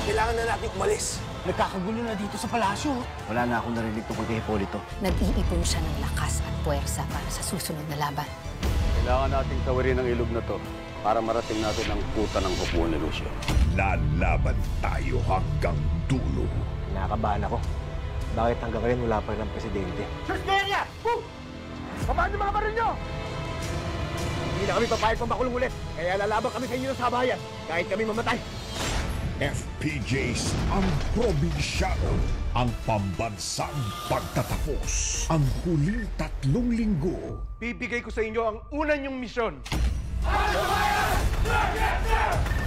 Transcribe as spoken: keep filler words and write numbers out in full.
Kailangan na natin umalis. Nagkakagulo na dito sa palasyo. Wala na akong narinig tungkol kay Hipolito. Nag-iipon siya ng lakas at puwersa para sa susunod na laban. Kailangan nating tawirin ang ilog na to para marating natin ang kuta ng upuan ni Lucio. Lalaban tayo hanggang dulo. Nakakabahan ako. Bakit hanggang ngayon wala pa rin ang presidente? Susteria! Woo! Paano yung mga baril nyo? Hindi na kami papayag pang makulong ulit. Kaya lalaban kami sa inyo ng sabayan. Kahit kami mamatay. F P J's ang probinsyano. Ang pambansang pagtatapos. Ang huling tatlong linggo. Bibigay ko sa inyo ang una niyong misyon.